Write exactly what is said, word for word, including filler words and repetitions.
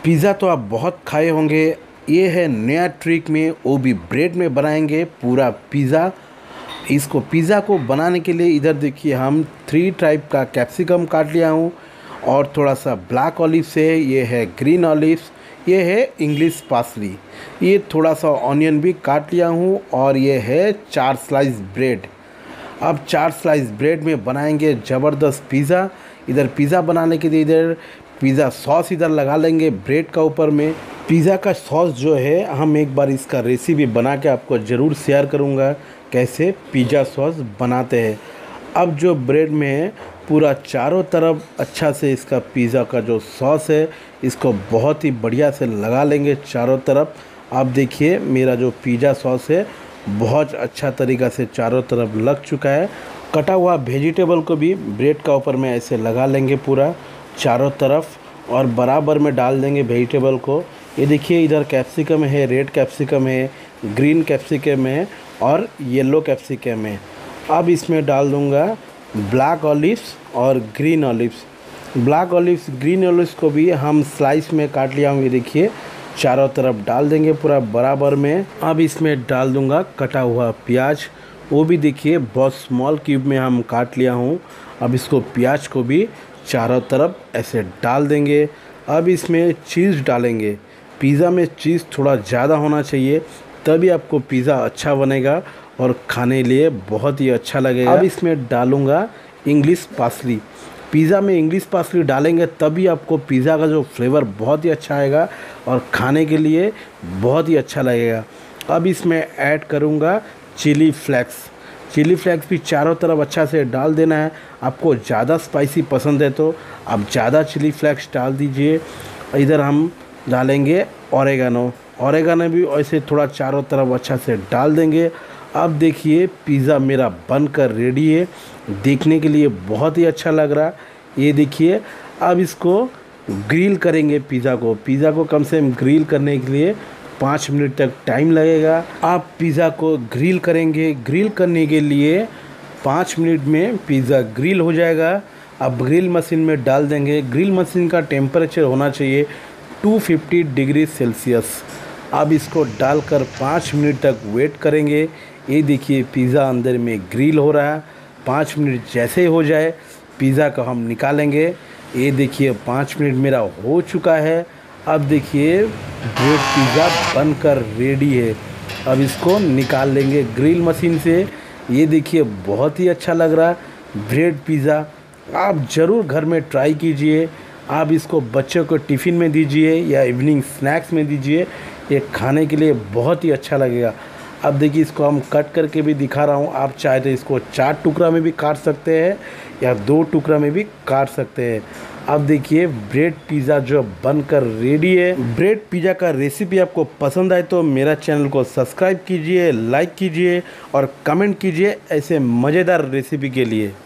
Pizza तो आप बहुत खाए होंगे। ये है नया ट्रिक में, वो भी ब्रेड में बनाएंगे पूरा पिज़्ज़ा। इसको पिज़्ज़ा को बनाने के लिए इधर देखिए हम थ्री टाइप का कैप्सिकम काट लिया हूँ और थोड़ा सा ब्लैक ऑलिव्स है, ये है ग्रीन ऑलिव्स, ये है इंग्लिश पार्सली, ये थोड़ा सा ऑनियन भी काट लिया हूँ और ये है चार स्लाइस ब्रेड। अब चार स्लाइस ब्रेड में बनाएंगे ज़बरदस्त पिज़्ज़ा। इधर पिज़्ज़ा बनाने के लिए इधर पिज़्ज़ा सॉस इधर लगा लेंगे ब्रेड का ऊपर में। पिज़्ज़ा का सॉस जो है हम एक बार इसका रेसिपी बना के आपको ज़रूर शेयर करूँगा कैसे पिज़्ज़ा सॉस बनाते हैं। अब जो ब्रेड में है पूरा चारों तरफ अच्छा से इसका पिज़्ज़ा का जो सॉस है इसको बहुत ही बढ़िया से लगा लेंगे चारों तरफ। आप देखिए मेरा जो पिज़्ज़ा सॉस है बहुत अच्छा तरीक़ा से चारों तरफ लग चुका है। कटा हुआ वेजिटेबल को भी ब्रेड का ऊपर में ऐसे लगा लेंगे पूरा चारों तरफ और बराबर में डाल देंगे वेजिटेबल को। ये देखिए इधर कैप्सिकम है, रेड कैप्सिकम है, ग्रीन कैप्सिकम है और येलो कैप्सिकम है। अब इसमें डाल दूंगा ब्लैक ऑलिव्स और green olives. Black olives green olives को भी हम स्लाइस में काट लिया हूँ, ये देखिए चारों तरफ डाल देंगे पूरा बराबर में। अब इसमें डाल दूंगा कटा हुआ प्याज, वो भी देखिए बहुत स्मॉल क्यूब में हम काट लिया हूँ। अब इसको प्याज को भी चारों तरफ ऐसे डाल देंगे। अब इसमें चीज़ डालेंगे। पिज़्ज़ा में चीज़ थोड़ा ज़्यादा होना चाहिए तभी आपको पिज़्ज़ा अच्छा बनेगा और खाने लिए बहुत ही अच्छा लगेगा। अब इसमें डालूँगा इंग्लिश पार्सली। पिज़्ज़ा में इंग्लिश पार्सली डालेंगे तभी आपको पिज़्ज़ा का जो फ्लेवर बहुत ही अच्छा आएगा और खाने के लिए बहुत ही अच्छा लगेगा। अब इसमें ऐड करूँगा चिली फ्लेक्स। चिली फ्लेक्स भी चारों तरफ अच्छा से डाल देना है। आपको ज़्यादा स्पाइसी पसंद है तो आप ज़्यादा चिली फ्लेक्स डाल दीजिए। इधर हम डालेंगे ऑरेगानो। ऑरेगानो भी ऐसे थोड़ा चारों तरफ अच्छा से डाल देंगे। अब देखिए पिज़्ज़ा मेरा बनकर रेडी है, देखने के लिए बहुत ही अच्छा लग रहा। ये देखिए अब इसको ग्रिल करेंगे पिज़्ज़ा को। पिज़्ज़ा को कम से कम ग्रिल करने के लिए पाँच मिनट तक टाइम लगेगा। आप पिज़्ज़ा को ग्रिल करेंगे, ग्रिल करने के लिए पाँच मिनट में पिज़्ज़ा ग्रिल हो जाएगा। अब ग्रिल मशीन में डाल देंगे। ग्रिल मशीन का टेम्परेचर होना चाहिए दो सौ पचास डिग्री सेल्सियस। अब इसको डालकर पाँच मिनट तक वेट करेंगे। ये देखिए पिज़्ज़ा अंदर में ग्रिल हो रहा है। पाँच मिनट जैसे हो जाए पिज़्ज़ा को हम निकालेंगे। ये देखिए पाँच मिनट मेरा हो चुका है। अब देखिए ब्रेड पिज़्ज़ा बनकर रेडी है। अब इसको निकाल लेंगे ग्रिल मशीन से। ये देखिए बहुत ही अच्छा लग रहा ब्रेड पिज़्ज़ा। आप ज़रूर घर में ट्राई कीजिए। आप इसको बच्चों को टिफ़िन में दीजिए या इवनिंग स्नैक्स में दीजिए, ये खाने के लिए बहुत ही अच्छा लगेगा। अब देखिए इसको हम कट करके भी दिखा रहा हूँ। आप चाहे तो इसको चार टुकड़ा में भी काट सकते हैं या दो टुकड़ा में भी काट सकते हैं। अब देखिए ब्रेड पिज़्ज़ा जो बनकर रेडी है। ब्रेड पिज़्ज़ा का रेसिपी आपको पसंद आए तो मेरा चैनल को सब्सक्राइब कीजिए, लाइक कीजिए और कमेंट कीजिए ऐसे मज़ेदार रेसिपी के लिए।